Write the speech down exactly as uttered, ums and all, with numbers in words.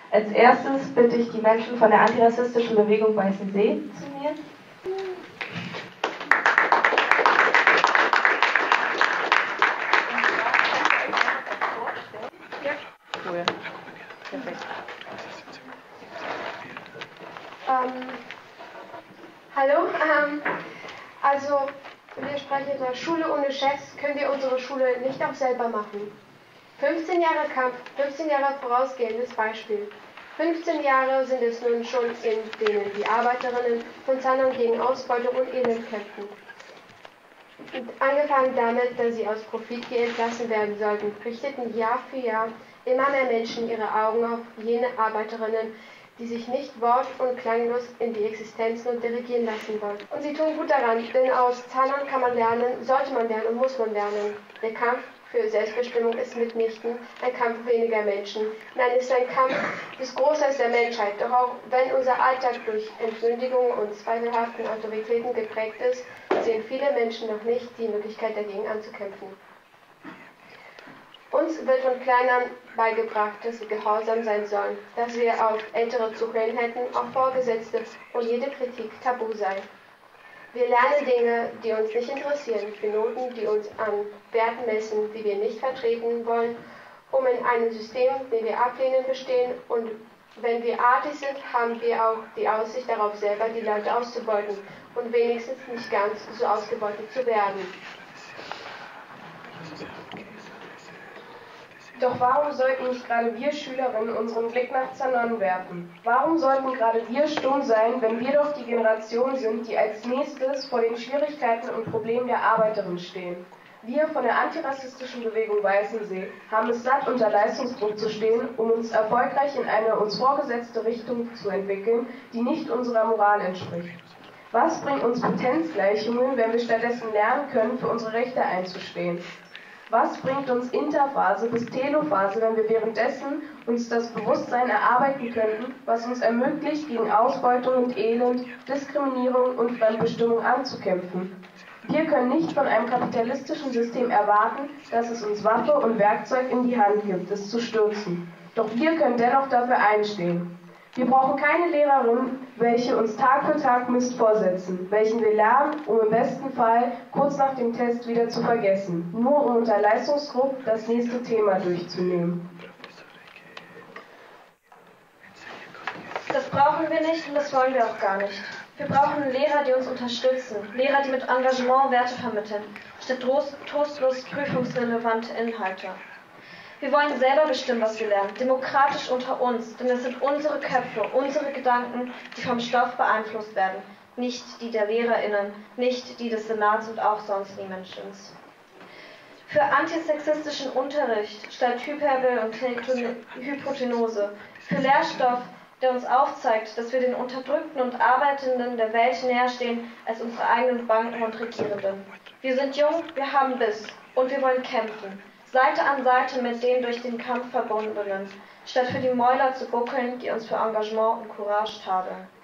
Als erstes bitte ich die Menschen von der antirassistischen Bewegung Weißensee zu mir. Cool. Perfekt. Ähm, hallo, ähm, also wir sprechen der Schule ohne Chefs können wir unsere Schule nicht auch selber machen. fünfzehn Jahre Kampf, fünfzehn Jahre vorausgehendes Beispiel. fünfzehn Jahre sind es nun schon, in denen die Arbeiterinnen von Zanon gegen Ausbeutung und Elend kämpfen. Und angefangen damit, dass sie aus Profitgier entlassen werden sollten, richteten Jahr für Jahr immer mehr Menschen ihre Augen auf jene Arbeiterinnen, die sich nicht wort- und klanglos in die Existenz nur dirigieren lassen wollen. Und sie tun gut daran, denn aus Zanon kann man lernen, sollte man lernen und muss man lernen. Der Kampf für Selbstbestimmung ist mitnichten ein Kampf weniger Menschen. Nein, es ist ein Kampf des Großteils der Menschheit. Doch auch wenn unser Alltag durch Entmündigung und zweifelhaften Autoritäten geprägt ist, sehen viele Menschen noch nicht die Möglichkeit, dagegen anzukämpfen. Uns wird von klein an beigebracht, dass wir gehorsam sein sollen, dass wir auf Ältere zu hören hätten, auf Vorgesetzte und jede Kritik tabu sei. Wir lernen Dinge, die uns nicht interessieren, für Noten, die uns an Werten messen, die wir nicht vertreten wollen, um in einem System, den wir ablehnen, bestehen. Und wenn wir artig sind, haben wir auch die Aussicht darauf, selber die Leute auszubeuten und wenigstens nicht ganz so ausgebeutet zu werden. Doch warum sollten nicht gerade wir Schülerinnen unseren Blick nach Zanon werfen? Warum sollten gerade wir stumm sein, wenn wir doch die Generation sind, die als nächstes vor den Schwierigkeiten und Problemen der Arbeiterin stehen? Wir von der antirassistischen Bewegung Weißensee haben es satt, unter Leistungsdruck zu stehen, um uns erfolgreich in eine uns vorgesetzte Richtung zu entwickeln, die nicht unserer Moral entspricht. Was bringt uns Potenzgleichungen, wenn wir stattdessen lernen können, für unsere Rechte einzustehen? Was bringt uns Interphase bis Telophase, wenn wir währenddessen uns das Bewusstsein erarbeiten könnten, was uns ermöglicht, gegen Ausbeutung und Elend, Diskriminierung und Fremdbestimmung anzukämpfen? Wir können nicht von einem kapitalistischen System erwarten, dass es uns Waffe und Werkzeug in die Hand gibt, es zu stürzen. Doch wir können dennoch dafür einstehen. Wir brauchen keine Lehrerin, welche uns Tag für Tag Mist vorsetzen, welchen wir lernen, um im besten Fall kurz nach dem Test wieder zu vergessen, nur um unter Leistungsdruck das nächste Thema durchzunehmen. Das brauchen wir nicht und das wollen wir auch gar nicht. Wir brauchen Lehrer, die uns unterstützen, Lehrer, die mit Engagement Werte vermitteln, statt trostlos prüfungsrelevante Inhalte. Wir wollen selber bestimmen, was wir lernen, demokratisch unter uns, denn es sind unsere Köpfe, unsere Gedanken, die vom Stoff beeinflusst werden, nicht die der LehrerInnen, nicht die des Senats und auch sonst niemenschens. Für antisexistischen Unterricht statt Hyperbel und Hypotenuse, für Lehrstoff, der uns aufzeigt, dass wir den Unterdrückten und Arbeitenden der Welt näher stehen als unsere eigenen Banken und Regierenden. Wir sind jung, wir haben Biss und wir wollen kämpfen. Seite an Seite mit den durch den Kampf Verbundenen, statt für die Mäuler zu buckeln, die uns für Engagement und Courage tadeln.